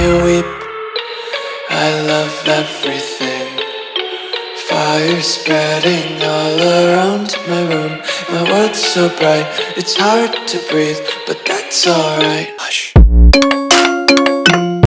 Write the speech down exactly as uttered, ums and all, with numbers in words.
you weep. I love everything. Fire spreading all around my room. My world's so bright, it's hard to breathe, but that's alright. Hush.